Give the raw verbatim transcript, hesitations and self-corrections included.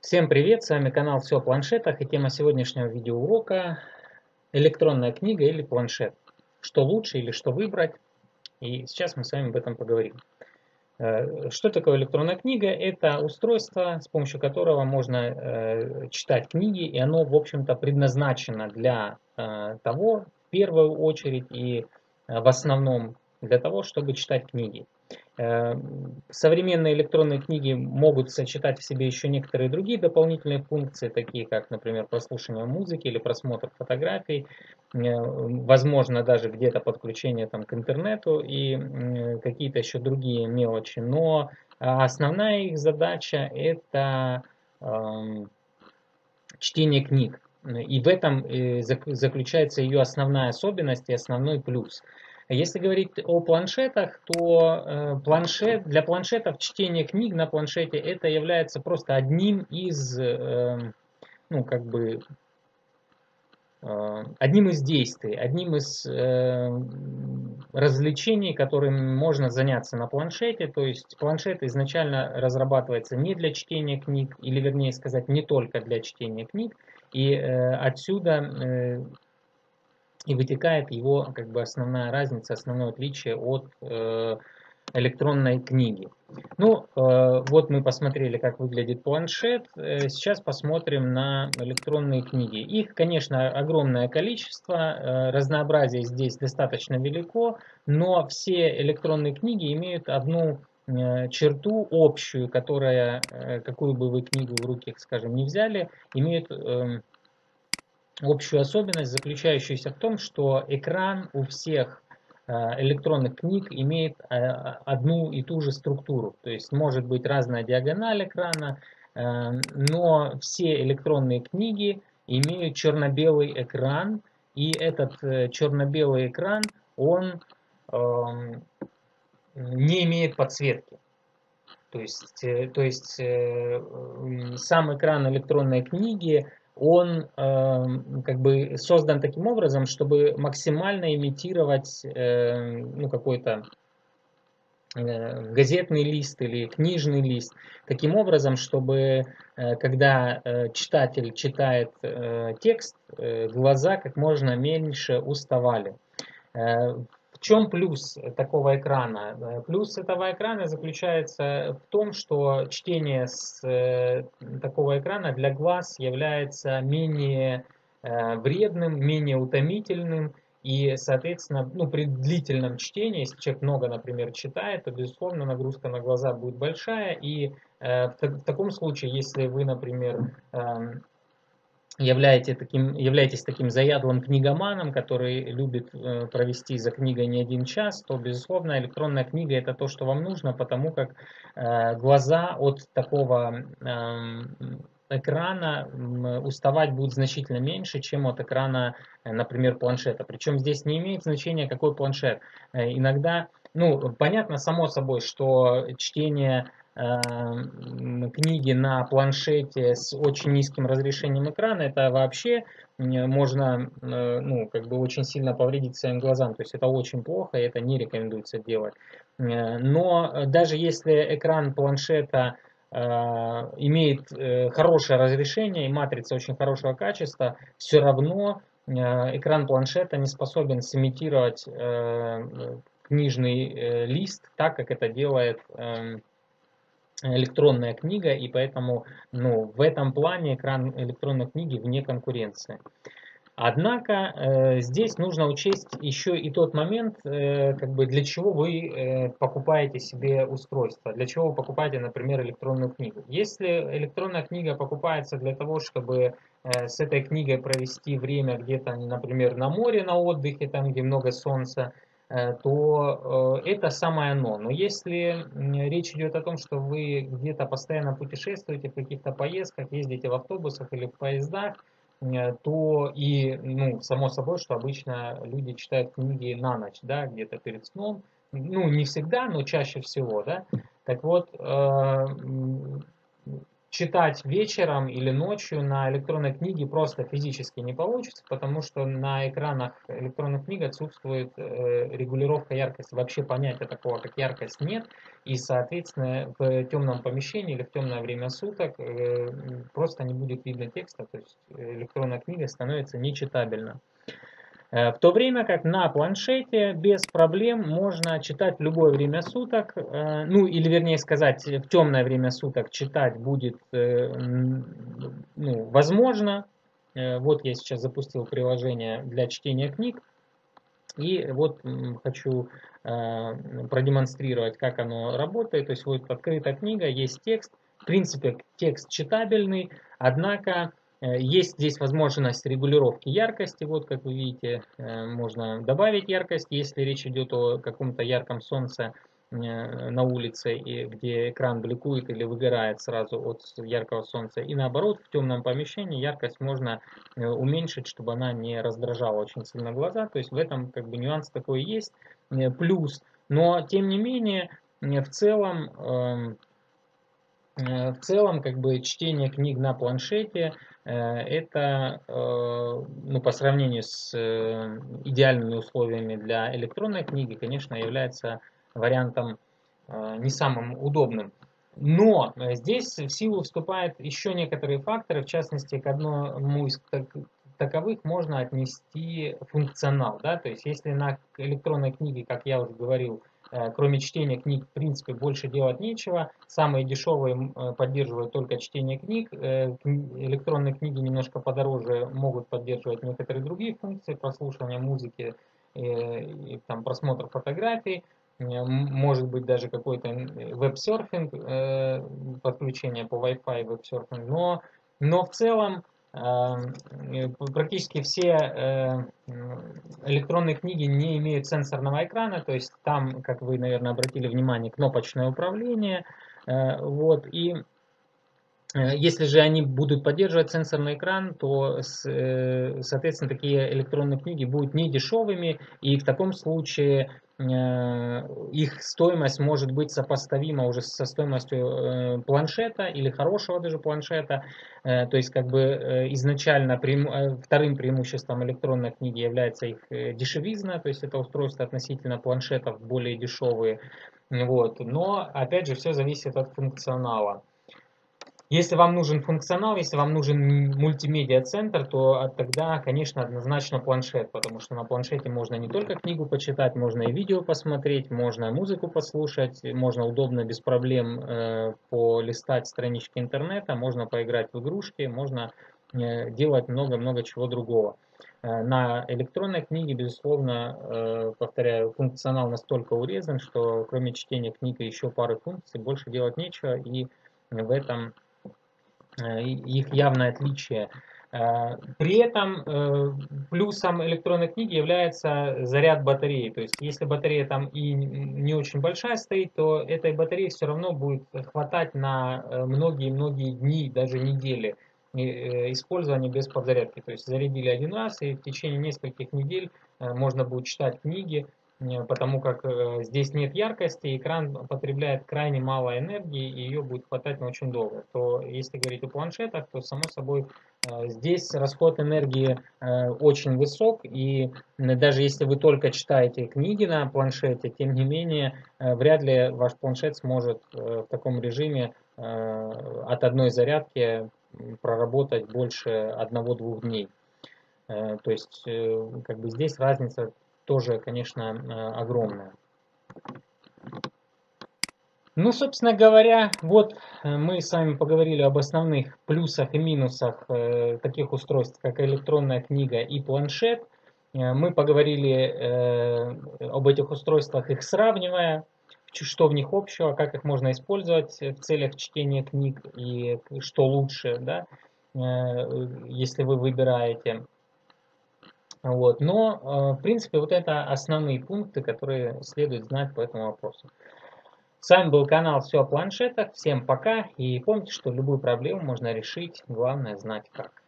Всем привет, с вами канал Все о планшетах, и тема сегодняшнего видеоурока — электронная книга или планшет. Что лучше или что выбрать, и сейчас мы с вами об этом поговорим. Э, Что такое электронная книга? Это устройство, с помощью которого можно э, читать книги, и оно, в общем-то, предназначено для э, того, в первую очередь и э, в основном для того, чтобы читать книги. Э, Современные электронные книги могут сочетать в себе еще некоторые другие дополнительные функции, такие как, например, прослушивание музыки или просмотр фотографий, э, возможно, даже где-то подключение там, к интернету и м, какие-то еще другие мелочи. Но а, основная их задача — это эм, чтение книг. И в этом э, зак- заключается ее основная особенность и основной плюс. Если говорить о планшетах, то э, планшет, для планшетов чтение книг на планшете — это является просто одним из, э, ну, как бы, э, одним из действий, одним из э, развлечений, которым можно заняться на планшете. То есть планшет изначально разрабатывается не для чтения книг, или вернее сказать, не только для чтения книг, и э, отсюда э, и вытекает его как бы основная разница, основное отличие от э, электронной книги. Ну, э, вот мы посмотрели, как выглядит планшет. Э, сейчас посмотрим на электронные книги. Их, конечно, огромное количество, э, разнообразие здесь достаточно велико, но все электронные книги имеют одну э, черту общую, которая, э, какую бы вы книгу в руки, скажем, не взяли, имеет э, общую особенность, заключающуюся в том, что экран у всех э, электронных книг имеет э, одну и ту же структуру. То есть может быть разная диагональ экрана, э, но все электронные книги имеют черно-белый экран, и этот э, черно-белый экран, он эм, не имеет подсветки. То есть, э, то есть э, сам экран электронной книги, он э, как бы создан таким образом, чтобы максимально имитировать э, ну, какой-то э, газетный лист или книжный лист, таким образом, чтобы э, когда э, читатель читает э, текст, э, глаза как можно меньше уставали. Э, В чем плюс такого экрана? Э, Плюс этого экрана заключается в том, что чтение с э, такого экрана для глаз является менее э, вредным, менее утомительным. И, соответственно, ну, при длительном чтении, если человек много, например, читает, то, безусловно, нагрузка на глаза будет большая. И э, в, так- в таком случае, если вы, например, эм, являете таким, являетесь таким заядлым книгоманом, который любит э, провести за книгой не один час, то, безусловно, электронная книга — это то, что вам нужно, потому как э, глаза от такого эм, экрана м, уставать будут значительно меньше, чем от экрана, э, например, планшета. Причем здесь не имеет значения, какой планшет. Э, Иногда, ну, понятно, само собой, что чтение э, книги на планшете с очень низким разрешением экрана, это вообще можно, э, ну, как бы очень сильно повредить своим глазам. То есть это очень плохо, и это не рекомендуется делать. Э, Но даже если экран планшета э, имеет э, хорошее разрешение и матрица очень хорошего качества, все равно э, экран планшета не способен сымитировать э, книжный э, лист так, как это делает эм, электронная книга, и поэтому, ну, в этом плане экран электронной книги вне конкуренции. Однако э, здесь нужно учесть еще и тот момент, э, как бы для чего вы э, покупаете себе устройство, для чего вы покупаете, например, электронную книгу. Если электронная книга покупается для того, чтобы э, с этой книгой провести время где-то, например, на море, на отдыхе, там, где много солнца, э, то э, это самое оно. Но если м, речь идет о том, что вы где-то постоянно путешествуете в каких-то поездках, ездите в автобусах или в поездах, э, то и, ну, само собой, что обычно люди читают книги на ночь, да, где-то перед сном. Ну, не всегда, но чаще всего, да. Так вот, э, читать вечером или ночью на электронной книге просто физически не получится, потому что на экранах электронных книг отсутствует э, регулировка яркости. Вообще понятия такого, как яркость, нет. И, соответственно, в темном помещении или в темное время суток э, просто не будет видно текста, то есть электронная книга становится нечитабельна. В то время как на планшете без проблем можно читать в любое время суток, ну или вернее сказать, в темное время суток читать будет ну, возможно. Вот я сейчас запустил приложение для чтения книг. И вот хочу продемонстрировать, как оно работает. То есть вот открыта книга, есть текст. В принципе, текст читабельный, однако есть здесь возможность регулировки яркости. Вот, как вы видите, можно добавить яркость, если речь идет о каком-то ярком солнце на улице, где экран бликует или выгорает сразу от яркого солнца. И наоборот, в темном помещении яркость можно уменьшить, чтобы она не раздражала очень сильно глаза. То есть в этом как бы нюанс такой есть, плюс. Но тем не менее, в целом, в целом как бы чтение книг на планшете это, ну, по сравнению с идеальными условиями для электронной книги, конечно, является вариантом не самым удобным. Но здесь в силу вступают еще некоторые факторы, в частности, к одному из таковых можно отнести функционал. Да? То есть если на электронной книге, как я уже говорил, кроме чтения книг, в принципе, больше делать нечего. Самые дешевые поддерживают только чтение книг. Электронные книги немножко подороже могут поддерживать некоторые другие функции, прослушивание музыки, там, просмотр фотографий. Может быть даже какой-то веб-серфинг, подключение по Wi-Fi, веб-серфинг. Но, но в целом практически все электронные книги не имеют сенсорного экрана, то есть там, как вы, наверное, обратили внимание, кнопочное управление. Вот, и если же они будут поддерживать сенсорный экран, то, соответственно, такие электронные книги будут не дешевыми, и в таком случае их стоимость может быть сопоставима уже со стоимостью планшета или хорошего даже планшета. То есть как бы изначально вторым преимуществом электронной книги является их дешевизна, то есть это устройства относительно планшетов более дешевые. Вот. Но опять же все зависит от функционала. Если вам нужен функционал, если вам нужен мультимедиа-центр, то тогда, конечно, однозначно планшет, потому что на планшете можно не только книгу почитать, можно и видео посмотреть, можно музыку послушать, можно удобно, без проблем э, полистать странички интернета, можно поиграть в игрушки, можно э, делать много-много чего другого. Э, на электронной книге, безусловно, э, повторяю, функционал настолько урезан, что кроме чтения книг и еще пары функций больше делать нечего, и в этом их явное отличие. При этом плюсом электронной книги является заряд батареи. То есть если батарея там и не очень большая стоит, то этой батареи все равно будет хватать на многие-многие дни, даже недели использования без подзарядки. То есть зарядили один раз, и в течение нескольких недель можно будет читать книги, потому как здесь нет яркости, экран потребляет крайне мало энергии, и ее будет хватать на очень долго. То если говорить о планшетах, то само собой здесь расход энергии очень высок, и даже если вы только читаете книги на планшете, тем не менее, вряд ли ваш планшет сможет в таком режиме от одной зарядки проработать больше одного-двух дней. То есть как бы здесь разница тоже, конечно, огромная. Ну, собственно говоря, вот мы с вами поговорили об основных плюсах и минусах таких устройств, как электронная книга и планшет. Мы поговорили об этих устройствах, их сравнивая, что в них общего, как их можно использовать в целях чтения книг и что лучше, да, если вы выбираете. Вот. Но, в принципе, вот это основные пункты, которые следует знать по этому вопросу. С вами был канал Все о планшетах. Всем пока. И помните, что любую проблему можно решить. Главное знать как.